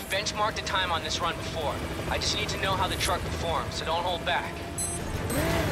benchmarked the time on this run before. I just need to know how the truck performs, so don't hold back.